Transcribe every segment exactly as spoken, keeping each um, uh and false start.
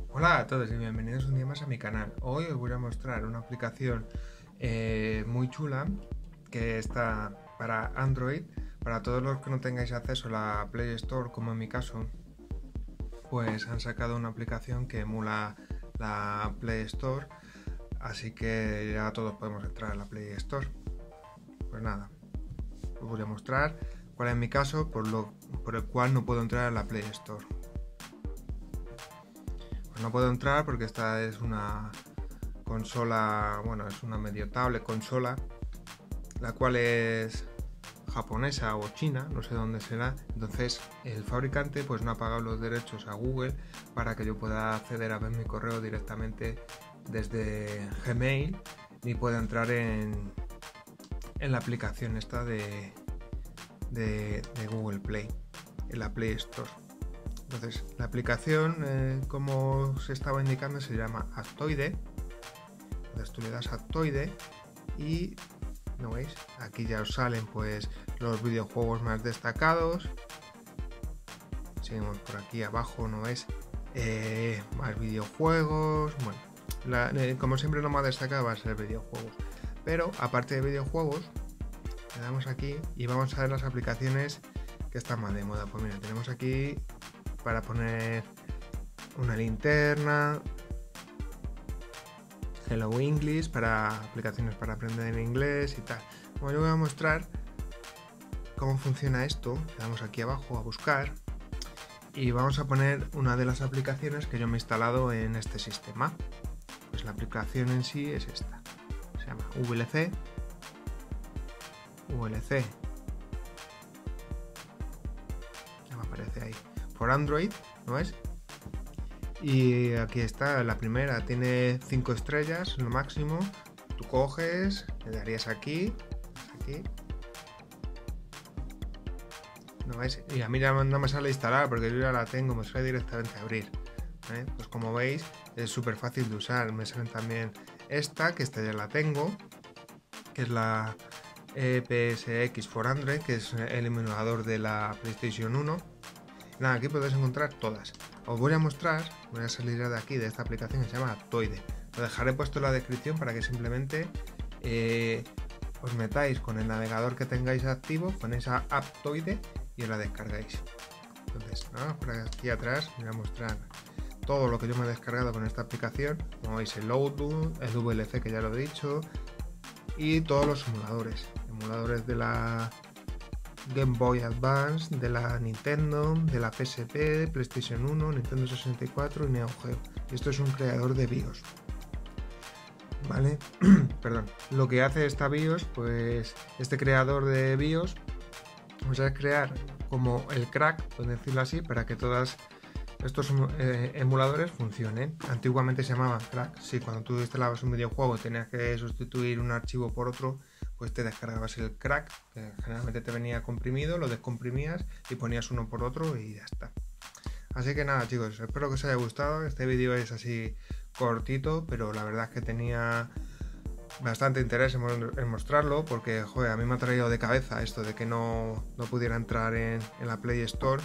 Hola a todos y bienvenidos un día más a mi canal. Hoy os voy a mostrar una aplicación eh, muy chula que está para Android. Para todos los que no tengáis acceso a la Play Store, como en mi caso, pues han sacado una aplicación que emula la Play Store, así que ya todos podemos entrar a la Play Store. Pues nada, os voy a mostrar cuál es mi caso por, lo, por el cual no puedo entrar a la Play Store. No puedo entrar porque esta es una consola, bueno, es una medio tablet consola, la cual es japonesa o china, no sé dónde será. Entonces el fabricante pues no ha pagado los derechos a Google para que yo pueda acceder a ver mi correo directamente desde Gmail, ni pueda entrar en, en la aplicación esta de, de, de Google Play, en la Play Store. Entonces, la aplicación, eh, como se estaba indicando, se llama Aptoide. Entonces tú le das Aptoide y, ¿no veis? Aquí ya os salen pues los videojuegos más destacados. Seguimos por aquí abajo, ¿no veis? Eh, más videojuegos. Bueno, la, eh, como siempre lo más destacado va a ser videojuegos. Pero aparte de videojuegos, le damos aquí y vamos a ver las aplicaciones que están más de moda. Pues mira, tenemos aquí para poner una linterna, Hello English, para aplicaciones para aprender inglés y tal. Como yo voy a mostrar cómo funciona esto, le damos aquí abajo a buscar y vamos a poner una de las aplicaciones que yo me he instalado en este sistema. Pues la aplicación en sí es esta, se llama V L C, V L C, ya me aparece ahí, por Android, ¿no es? Y aquí está la primera, tiene cinco estrellas, lo máximo. Tú coges, le darías aquí, aquí. ¿No ves? Y a mí ya no me sale instalar porque yo ya la tengo, me sale directamente a abrir. ¿Eh? Pues como veis, es súper fácil de usar. Me salen también esta, que esta ya la tengo, que es la E P S X for Android, que es el emulador de la PlayStation uno. Nada, aquí podéis encontrar todas. Os voy a mostrar, voy a salir de aquí de esta aplicación que se llama Aptoide. Lo dejaré puesto en la descripción para que simplemente eh, os metáis con el navegador que tengáis activo, ponéis a Aptoide y os la descargáis. Entonces, ¿no? Por aquí atrás voy a mostrar todo lo que yo me he descargado con esta aplicación. Como veis, el Outlook, el V L C que ya lo he dicho, y todos los emuladores. Emuladores de la Game Boy Advance, de la Nintendo, de la P S P, PlayStation uno, Nintendo sesenta y cuatro y Neo Geo. Esto es un creador de BIOS, ¿vale? Perdón. Lo que hace esta BIOS, pues este creador de BIOS, vamos a crear como el crack, por decirlo así, para que todos estos eh, emuladores funcionen. Antiguamente se llamaban crack. Sí, cuando tú instalabas un videojuego tenías que sustituir un archivo por otro, pues te descargabas el crack, que generalmente te venía comprimido, lo descomprimías y ponías uno por otro y ya está. Así que nada, chicos, espero que os haya gustado. Este vídeo es así cortito, pero la verdad es que tenía bastante interés en mostrarlo porque, joder, a mí me ha traído de cabeza esto de que no, no pudiera entrar en, en la Play Store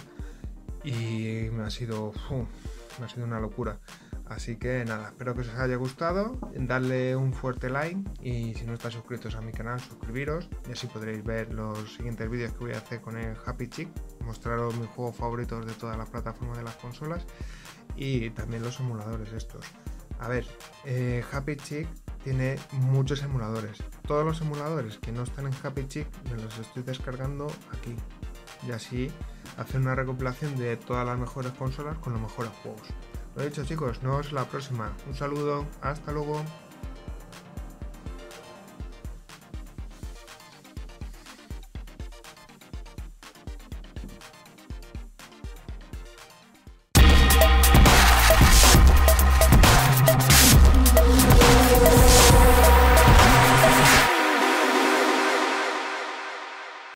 y me ha sido, uf, me ha sido una locura. Así que nada, espero que os haya gustado, darle un fuerte like y si no estáis suscritos a mi canal, suscribiros y así podréis ver los siguientes vídeos que voy a hacer con el Happy Chick, mostraros mis juegos favoritos de todas las plataformas de las consolas y también los emuladores estos. A ver, eh, Happy Chick tiene muchos emuladores, todos los emuladores que no están en Happy Chick me los estoy descargando aquí y así hacer una recopilación de todas las mejores consolas con los mejores juegos. Lo dicho, chicos, nos vemos la próxima. Un saludo, hasta luego.